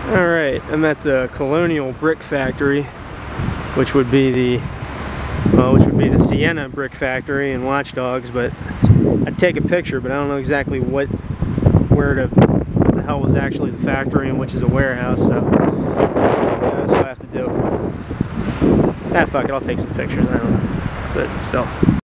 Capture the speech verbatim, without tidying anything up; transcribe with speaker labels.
Speaker 1: Alright, I'm at the Colonial brick factory, which would be the well, which would be the Sienna brick factory in Watch Dogs, but I'd take a picture, but I don't know exactly what where to what the hell was actually the factory and which is a warehouse, so yeah, that's what I have to do. Ah, fuck it, I'll take some pictures, I don't know. But still.